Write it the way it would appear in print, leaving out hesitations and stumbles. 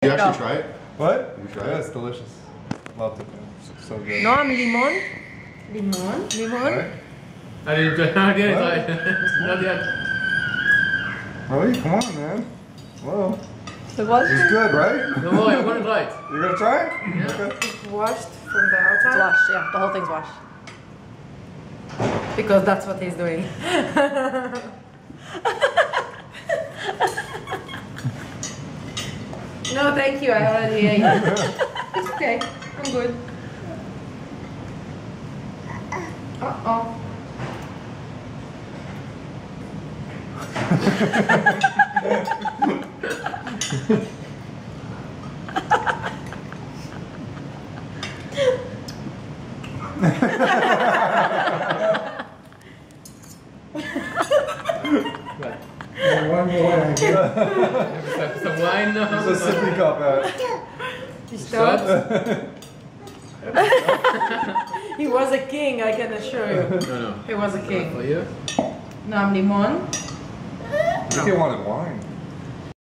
You actually try it? What? You try Yeah, it? it's delicious. Loved it. So good. No, I'm limon. Limon. Limon. Right? I didn't try it. What? Not yet. Really? Come on, man. Whoa. It was? It's good, right? No more, I'm gonna try it. You're gonna try it? Yeah. Okay. It's washed from the It's outside. washed, yeah. The whole thing's washed. Because that's what he's doing. No, thank you. I already ate it. It's okay. I'm good. Uh-oh. One more. Some wine now. There's a sippy cup at. You Stop. stopped? He was a king, I can assure you. No. He was a For king. you? Now I'm limon. You wanted wine.